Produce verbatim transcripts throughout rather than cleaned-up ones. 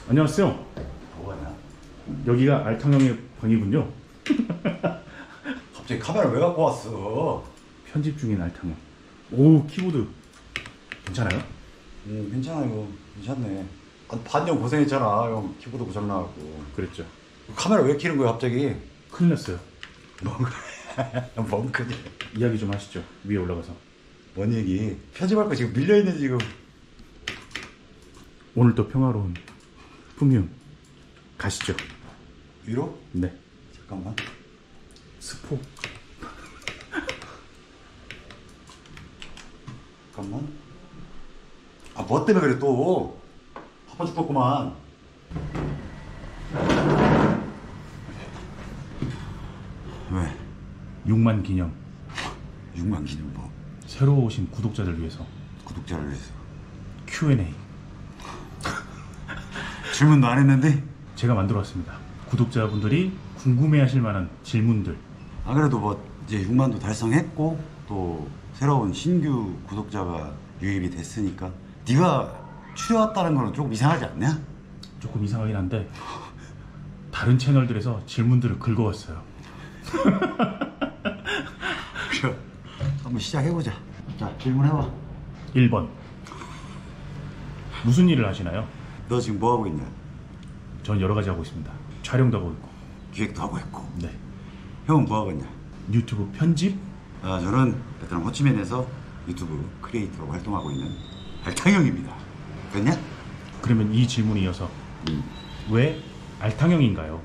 안녕하세요. 뭐하냐? 여기가 알탕형의 방이군요. 갑자기 카메라 왜 갖고 왔어? 편집 중인 알탕형. 오, 키보드 괜찮아요? 음 괜찮아요. 괜찮네. 한 반년 고생했잖아. 형 키보드 고장나갖고. 그랬죠. 카메라 왜 켜는 거야 갑자기? 큰일 났어요. 뭔 큰일? 이야기 좀 하시죠. 위에 올라가서. 뭔 얘기? 편집할 거 지금 밀려있는 지금. 오늘도 평화로운 풍윤 가시죠. 위로? 네. 잠깐만. 스포. 잠깐만. 아 뭐 때문에 그래 또? 바빠 죽겠구만. 왜? 육만 기념. 육만 기념 뭐? 새로 오신 구독자들 위해서 구독자를 위해서. 큐 앤 에이 질문도 안 했는데? 제가 만들어 왔습니다. 구독자분들이 궁금해하실 만한 질문들. 아 그래도 뭐 이제 육만도 달성했고 또 새로운 신규 구독자가 유입이 됐으니까 네가 추려왔다는 거는 조금 이상하지 않냐? 조금 이상하긴 한데 다른 채널들에서 질문들을 긁어왔어요. 그래. 한번 시작해보자. 자 질문해봐. 일 번. 무슨 일을 하시나요? 너 지금 뭐하고 있냐? 전 여러 가지 하고 있습니다. 촬영도 하고 있고. 기획도 하고 있고. 네. 형은 뭐하고 있냐? 유튜브 편집? 아 저는 베트남 호치민에서 유튜브 크리에이터로 활동하고 있는 알탕형입니다. 됐냐? 그러면 이 질문에 이어서 음. 왜 알탕형인가요?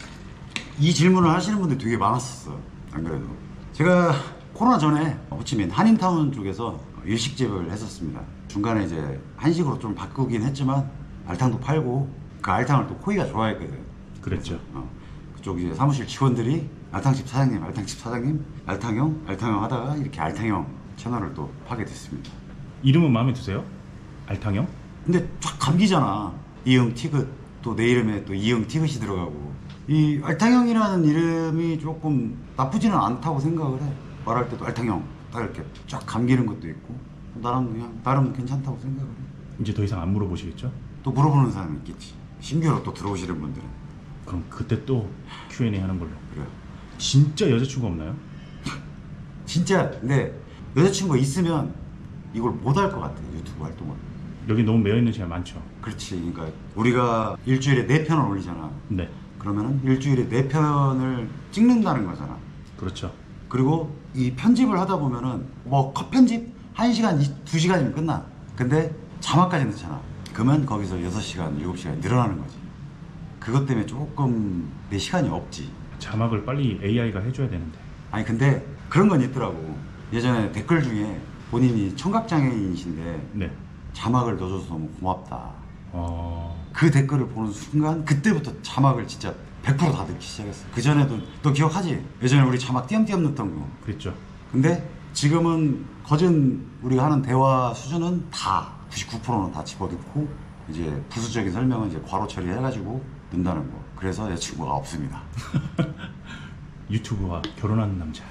이 질문을 하시는 분들이 되게 많았었어. 안 그래도 제가 코로나 전에 호치민 한인타운 쪽에서 일식집을 했었습니다. 중간에 이제 한식으로 좀 바꾸긴 했지만 알탕도 팔고 그 알탕을 또 코이가 좋아했거든. 그랬죠. 어, 그쪽 이제 사무실 직원들이 알탕집 사장님, 알탕집 사장님, 알탕형, 알탕형 하다가 이렇게 알탕형 채널을 또 하게 됐습니다. 이름은 마음에 드세요? 알탕형? 근데 쫙 감기잖아. 이응 티귿, 또 내 이름에 또 이응 티귿이 들어가고. 이 알탕형이라는 이름이 조금 나쁘지는 않다고 생각을 해. 말할 때도 알탕형 딱 이렇게 쫙 감기는 것도 있고 나름 그냥 나름 괜찮다고 생각을 해. 이제 더 이상 안 물어보시겠죠? 또 물어보는 사람이 있겠지. 신규로 또 들어오시는 분들은. 그럼 그때 또 큐 앤 에이 하는 걸로. 그래. 진짜 여자친구 없나요? 진짜 근데 여자친구가 있으면 이걸 못 할 것 같아. 유튜브 활동을. 여기 너무 매여있는 시간 많죠? 그렇지. 그러니까 우리가 일주일에 네 편을 올리잖아. 네. 그러면은 일주일에 네 편을 찍는다는 거잖아. 그렇죠. 그리고 이 편집을 하다 보면은 뭐 컷 편집 한 시간, 두 시간이면 끝나. 근데 자막까지 넣잖아. 그러면 거기서 여섯 시간, 일곱 시간이 늘어나는 거지. 그것 때문에 조금 내 시간이 없지. 자막을 빨리 에이아이가 해줘야 되는데. 아니 근데 그런 건 있더라고. 예전에 댓글 중에 본인이 청각장애인이신데 네. 자막을 넣어줘서 너무 고맙다. 어... 그 댓글을 보는 순간 그때부터 자막을 진짜 백 퍼센트 다 넣기 시작했어. 그전에도 너 기억하지? 예전에 우리 자막 띄엄띄엄 넣었던 거. 그랬죠. 근데 지금은 거진 우리가 하는 대화 수준은 다 구십구 퍼센트는 다 집어넣고 이제 부수적인 설명은 이제 괄호 처리해가지고 넣는다는 거. 그래서 여자친구가 없습니다. 유튜브와 결혼하는 남자.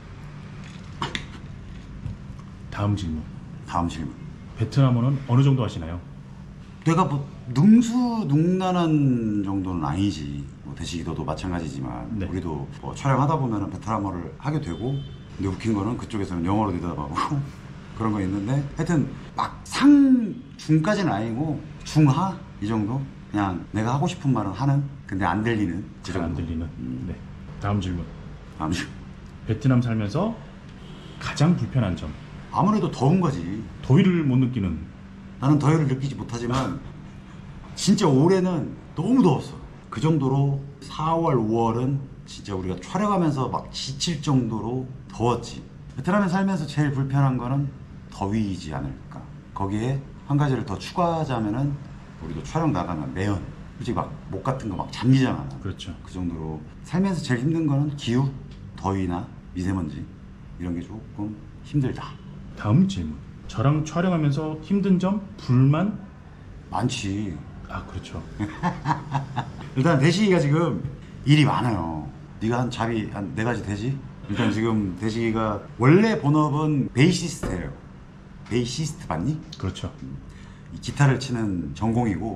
다음 질문. 다음 질문. 베트남어는 어느 정도 하시나요? 내가 뭐 능수능란한 정도는 아니지. 뭐 대시기도도 마찬가지지만 네. 우리도 뭐 촬영하다 보면 베트남어를 하게 되고 근데 웃긴 거는 그쪽에서는 영어로 대답하고 그런 거 있는데 하여튼 막 상중까지는 아니고 중하 이 정도? 그냥 내가 하고 싶은 말은 하는 근데 안 들리는 그 잘 안 정도. 들리는. 음. 네. 다음 질문. 다음 질문. 베트남 살면서 가장 불편한 점. 아무래도 더운 거지. 더위를 못 느끼는. 나는 더위를 느끼지 못하지만 진짜 올해는 너무 더웠어. 그 정도로 사월, 오월은 진짜 우리가 촬영하면서 막 지칠 정도로 더웠지. 베트남에 살면서 제일 불편한 거는 더위이지 않을까. 거기에 한 가지를 더 추가하자면은 우리도 촬영 나가면 매연, 솔직히 막 목 같은 거 막 잠기잖아. 그렇죠. 그 정도로 살면서 제일 힘든 거는 기후, 더위나 미세먼지 이런 게 조금 힘들다. 다음 질문. 저랑 촬영하면서 힘든 점, 불만? 많지. 아, 그렇죠. 일단 대식이가 지금 일이 많아요. 네가 한 잡이 한 네 가지 되지? 일단 지금 대식이가 원래 본업은 베이시스트예요. 베이시스트 맞니? 그렇죠. 이 기타를 치는 전공이고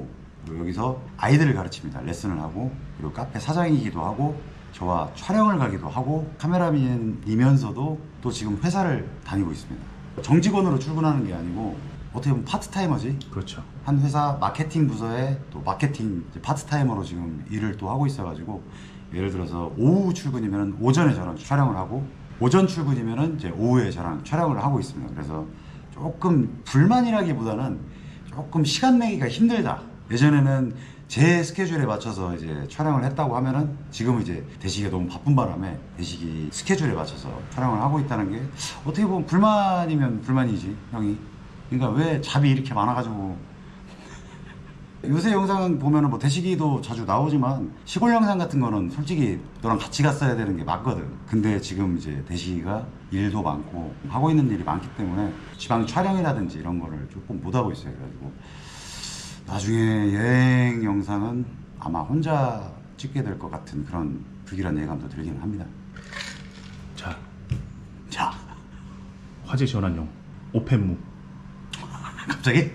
그리고 여기서 아이들을 가르칩니다. 레슨을 하고 그리고 카페 사장이기도 하고 저와 촬영을 가기도 하고 카메라맨이면서도 또 지금 회사를 다니고 있습니다. 정직원으로 출근하는 게 아니고 어떻게 보면 파트타이머지. 그렇죠. 한 회사 마케팅 부서에 또 마케팅 이제 파트타이머로 지금 일을 또 하고 있어가지고 예를 들어서 오후 출근이면 오전에 저랑 촬영을 하고 오전 출근이면 이제 오후에 저랑 촬영을 하고 있습니다. 그래서 조금 불만이라기보다는 조금 시간 내기가 힘들다. 예전에는 제 스케줄에 맞춰서 이제 촬영을 했다고 하면은 지금은 이제 대식이가 너무 바쁜 바람에 대식이 스케줄에 맞춰서 촬영을 하고 있다는 게 어떻게 보면 불만이면 불만이지, 형이. 그러니까 왜 잡이 이렇게 많아가지고 요새 영상 보면은 뭐 대식이도 자주 나오지만 시골 영상 같은 거는 솔직히 너랑 같이 갔어야 되는 게 맞거든. 근데 지금 이제 대식이가 일도 많고 하고 있는 일이 많기 때문에 지방 촬영이라든지 이런 거를 조금 못 하고 있어요. 그래가지고 나중에 여행 영상은 아마 혼자 찍게 될 것 같은 그런 불길한 예감도 들기는 합니다. 자, 자, 화재 전환용 오펜무. 갑자기?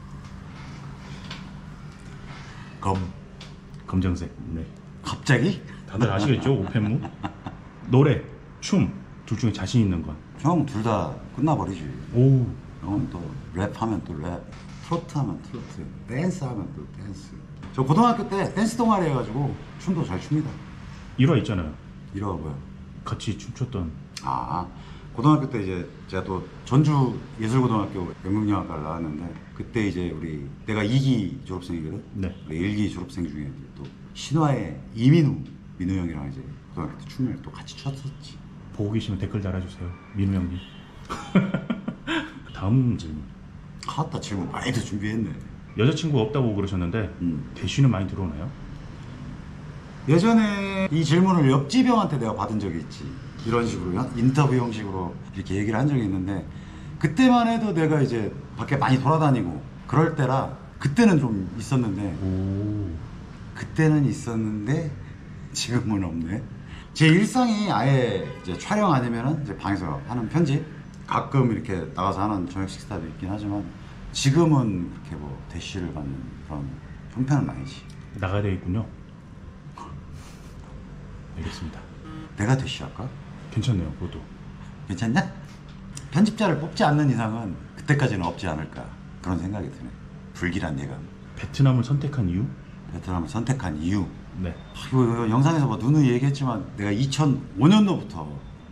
검. 검정색. 네. 갑자기? 다들 아시겠죠? 오펜무. 노래, 춤 둘 중에 자신 있는 건? 형 둘 다 끝나버리지. 오. 형은 또 랩하면 또 랩, 트로트 하면 트로트, 댄스 하면 또 댄스. 저 고등학교 때 댄스 동아리 해가지고 춤도 잘 춥니다. 일화 있잖아요. 이러가 뭐야? 같이 춤췄던. 아, 고등학교 때 이제 제가 또 전주 예술고등학교 연극영화과를 나왔는데 그때 이제 우리 내가 이 기 졸업생이거든. 네. 우리 일 기 졸업생 중에 이제 또 신화의 이민우, 민우 형이랑 이제 고등학교 때 춤을 또 같이 췄었지. 보고 계시면 댓글 달아주세요. 민우 형님. 다음 질문. 아따 질문 많이도 준비했네. 여자친구 없다고 그러셨는데 음. 대쉬는 많이 들어오나요? 예전에 이 질문을 옆집 형한테 내가 받은 적이 있지. 이런 식으로 인터뷰 형식으로 이렇게 얘기를 한 적이 있는데 그때만 해도 내가 이제 밖에 많이 돌아다니고 그럴 때라 그때는 좀 있었는데 오. 그때는 있었는데 지금은 없네. 제 일상이 아예 이제 촬영 아니면은 이제 방에서 하는 편집, 가끔 이렇게 나가서 하는 저녁 식사도 있긴 하지만 지금은 그렇게 뭐 대쉬를 받는 그런 형편은 아니지. 나가야 되겠군요. 알겠습니다. 내가 대쉬 할까? 괜찮네요. 그것도. 괜찮냐? 편집자를 뽑지 않는 이상은 그때까지는 없지 않을까 그런 생각이 드네. 불길한 예감. 베트남을 선택한 이유? 베트남을 선택한 이유. 네. 이거, 이거 영상에서 뭐 누누이 얘기했지만 내가 이천오 년도부터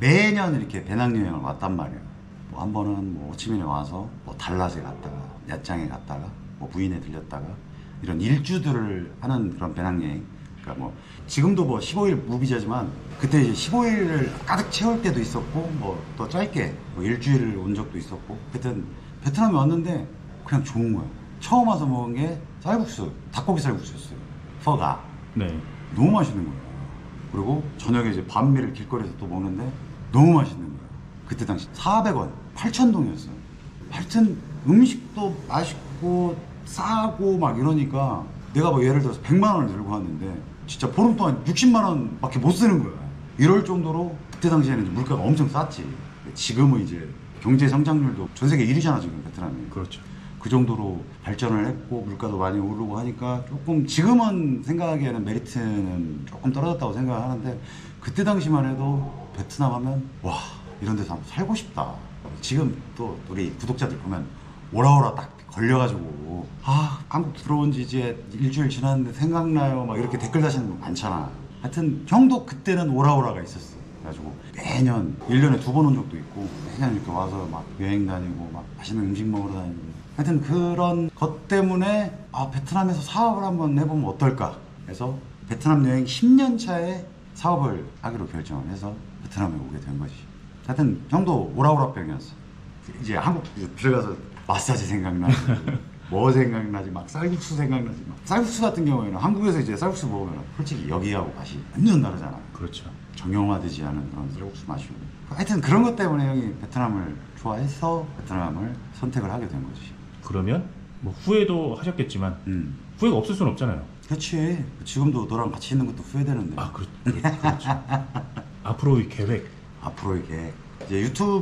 매년 이렇게 배낭여행을 왔단 말이야. 뭐 한 번은 뭐 호치민에 와서 뭐 달랏에 갔다가 야짱에 갔다가 뭐 부인에 들렸다가 이런 일주들을 하는 그런 배낭여행. 그러니까 뭐 지금도 뭐 십오 일 무비자지만 그때 이제 십오 일을 가득 채울 때도 있었고 뭐 더 짧게 뭐 일주일을 온 적도 있었고 하여튼 베트남에 왔는데 그냥 좋은 거야. 처음 와서 먹은 게 쌀국수, 닭고기 쌀국수였어요. 퍼가. 네. 너무 맛있는 거야. 그리고 저녁에 이제 반미를 길거리에서 또 먹는데 너무 맛있는 거야. 그때 당시 사백 원, 팔천 동이었어. 하여튼 음식도 맛있고 싸고 막 이러니까 내가 뭐 예를 들어서 백만 원을 들고 왔는데 진짜 보름 동안 육십만 원 밖에 못 쓰는 거야. 이럴 정도로 그때 당시에는 물가가 엄청 쌌지. 지금은 이제 경제 성장률도 전 세계 일 위잖아 지금 베트남이. 그렇죠. 그 정도로 발전을 했고 물가도 많이 오르고 하니까 조금 지금은 생각하기에는 메리트는 조금 떨어졌다고 생각하는데 그때 당시만 해도 베트남 하면 와 이런 데서 한번 살고 싶다. 지금 또 우리 구독자들 보면 오라오라 딱 걸려가지고 아 한국 들어온 지 이제 일주일 지났는데 생각나요 막 이렇게 댓글 다시는 분 많잖아. 하여튼 형도 그때는 오라오라가 있었어. 그래가지고 매년 일 년에 두 번 온 적도 있고 매년 이렇게 와서 막 여행 다니고 막 맛있는 음식 먹으러 다니고 하여튼 그런 것 때문에 아 베트남에서 사업을 한번 해보면 어떨까 해서 베트남 여행 십 년 차에 사업을 하기로 결정을 해서 베트남에 오게 된 거지. 하여튼 형도 오라오라병이었어. 이제 한국 들어가서 마사지 생각나지 뭐 생각나지 막 쌀국수 생각나지 막 쌀국수 같은 경우에는 한국에서 이제 쌀국수 먹으면 솔직히 여기하고 맛이 완전 다르잖아. 그렇죠. 정형화되지 않은 그런 쌀국수 맛이고 하여튼 그런 것 때문에 형이 베트남을 좋아해서 베트남을 선택을 하게 된 거지. 그러면 뭐 후회도 하셨겠지만 음. 후회가 없을 수는 없잖아요. 그렇지. 지금도 너랑 같이 있는 것도 후회되는데. 아, 그렇, 그렇죠. 앞으로의 계획. 앞으로의 계획. 이제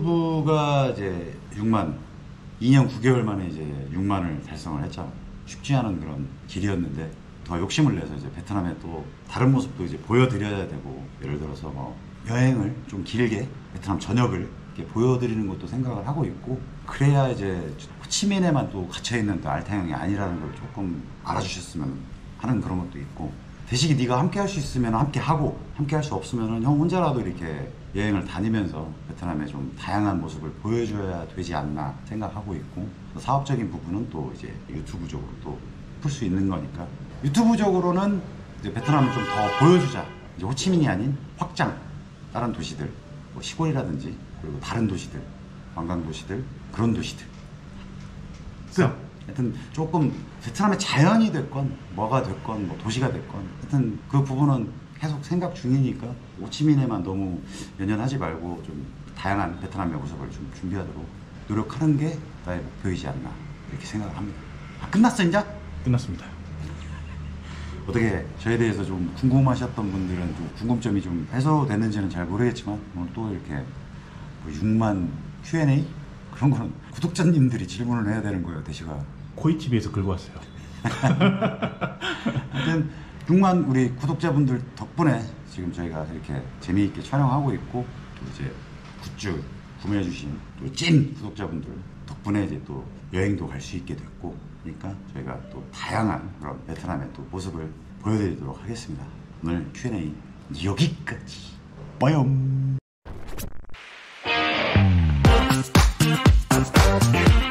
유튜브가 이제 육만, 이 년 구 개월 만에 이제 육만을 달성을 했잖아. 쉽지 않은 그런 길이었는데 더 욕심을 내서 이제 베트남의 또 다른 모습도 이제 보여드려야 되고, 예를 들어서 뭐 여행을 좀 길게 베트남 전역을 이렇게 보여드리는 것도 생각을 하고 있고, 그래야 이제 호치민에만 또 갇혀있는 또 알타형이 아니라는 걸 조금 알아주셨으면 하는 그런 것도 있고, 대식이 네가 함께 할 수 있으면 함께 하고, 함께 할 수 없으면 형 혼자라도 이렇게 여행을 다니면서 베트남의 좀 다양한 모습을 보여줘야 되지 않나 생각하고 있고, 사업적인 부분은 또 이제 유튜브적으로 또 풀 수 있는 거니까, 유튜브적으로는 이제 베트남을 좀 더 보여주자. 이제 호치민이 아닌 확장, 다른 도시들, 뭐 시골이라든지 그리고 다른 도시들, 관광 도시들, 그런 도시들. 끝. 하여튼 조금 베트남의 자연이 됐건 뭐가 됐건 뭐 도시가 됐건, 하여튼 그 부분은 계속 생각 중이니까 호치민에만 너무 연연하지 말고 좀 다양한 베트남의 모습을 좀 준비하도록 노력하는 게 나의 목표이지 않나 이렇게 생각을 합니다. 아, 끝났어 이제? 끝났습니다. 어떻게 저에 대해서 좀 궁금하셨던 분들은 좀 궁금점이 좀 해소됐는지는 잘 모르겠지만, 오늘 또 이렇게 뭐 육만 큐 앤 에이 그런 거는 구독자님들이 질문을 해야 되는 거예요, 대시가. 코이티비에서 긁고 왔어요. 하여튼 육만 우리 구독자분들 덕분에 지금 저희가 이렇게 재미있게 촬영하고 있고, 또 이제 굿즈 구매해주신 또 찐 구독자분들 덕분에 이제 또 여행도 갈 수 있게 됐고, 그러니까 저희가 또 다양한 그런 베트남의 또 모습을 보여드리도록 하겠습니다. 오늘 큐 앤 에이 여기까지. 빠염.